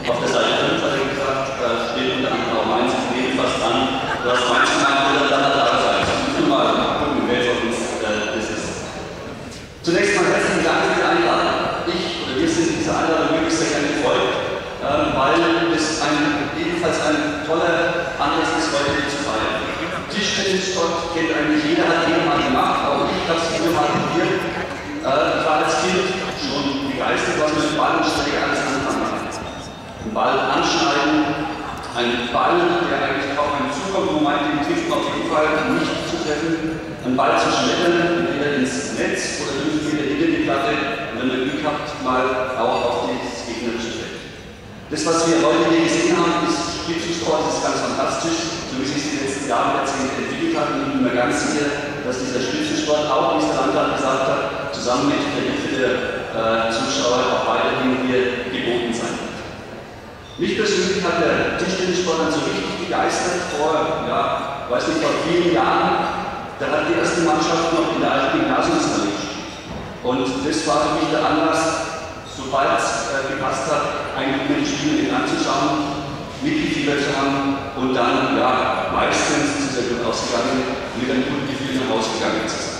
Auf der Seite 5 hat er gesagt, da steht unter anderem auch Mainz fast dran. Du hast Mainz gemeint, oder dann da sein. Das müssen wir mal gucken, wer von uns das ist. Zunächst mal herzlichen Dank für die Einladung. Wir sind dieser Einladung wirklich sehr gerne gefolgt, weil es ebenfalls ein toller Anlass ist, heute hier zu feiern. Tischtennissport kennt eigentlich jeder, hat jeder mal gemacht, auch ich habe es wieder mal probiert. Ich war als Kind schon begeistert, was mit Ball und Schläger alles anfangen kann. Ein Ball anschneiden, ein Ball, der eigentlich auf einen zukommt, wo man den trifft, auf jeden Fall nicht zu treffen, einen Ball zu schmettern, entweder ins Netz oder irgendwie hinter die Platte, und wenn man Glück habt, mal auch auf das gegnerische Feld. Das, was wir heute hier gesehen haben, ist Spitzensport, das ist ganz fantastisch, so wie sich die letzten Jahre, Jahrzehnte entwickelt hat. Und ich bin mir ganz sicher, dass dieser Spitzensport, auch wie es der Landrat gesagt hat, zusammen mit der Hilfe der Zuschauer auch weiterhin hier geboten sein wird. Mich persönlich hat der Tischtennissport dann so richtig begeistert vor, weiß nicht, vor vielen Jahren. Da hat die erste Mannschaft noch in der alten Gymnasiumshalle gespielt. Und das war für mich der Anlass, sobald es gepasst hat, eigentlich mir die Spiele mit anzuschauen, mitgefiebert zu haben und dann, meistens, das ist ja gut ausgegangen, mit einem guten Gefühl nach Hause gegangen zu sein.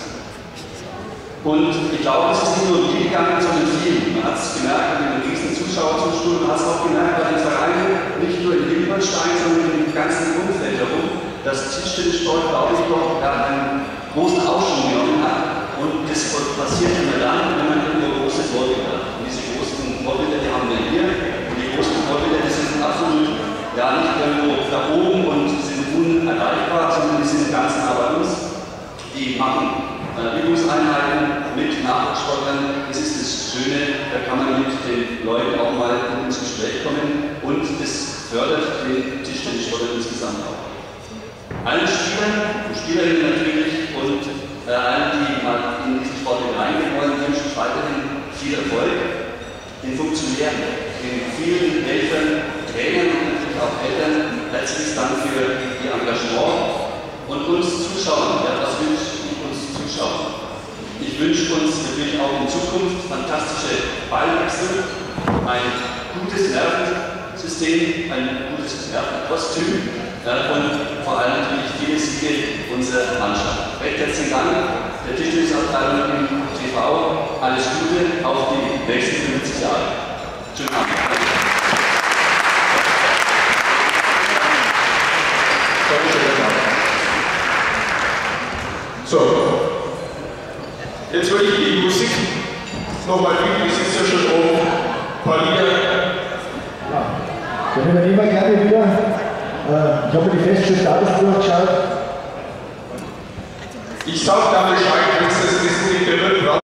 Und ich glaube, es ist nicht nur mir gegangen, sondern vielen. Man hat es gemerkt in den riesen Zuschauerzuspruch, man hat es auch gemerkt bei den Vereinen, nicht nur in Hilbertstein, sondern im ganzen Umfeld herum, dass Tischtennissport, glaube ich, doch einen großen Aufschwung genommen hat. Und das passiert immer dann, wenn man irgendwo große Vorbilder hat. Und diese großen Vorbilder, die haben wir hier. Und die großen Vorbilder, die sind absolut nicht irgendwo da oben und sind unerreichbar, sondern die sind ganz nah bei uns. Die machen Übungseinheiten mit Nachwuchssportlern. Das ist das Schöne, da kann man mit den Leuten auch mal ins Gespräch kommen und das fördert den Tischtennissport insgesamt auch. Allen Spielern und Spielerinnen natürlich und allen, die mal in diesen Sport hineingehen wollen, wünsche ich weiterhin viel Erfolg. Den Funktionären, den vielen Helfern, Trainern und natürlich auch Eltern herzlichen Dank für ihr Engagement und uns Zuschauern. Was wünsche ich uns Zuschauern? Ich wünsche uns natürlich auch in Zukunft fantastische Ballwechsel, ein gutes Nervensystem, ein gutes Nervenkostüm und vor allem natürlich viele Siege unserer Mannschaft. Recht herzlichen Dank der Tischtennisabteilung im TV. Alles Gute auf die nächsten 50 Jahre. Schönen Abend. So, jetzt würde ich die Musik nochmal üben, die sitzt ja schon oben. Ein paar Lieder. Ja, wir nehmen gerne wieder. Ich habe mir die Festschrift alles durchgeschaut. Ich sage dann Bescheid, wenn es das ist, mit der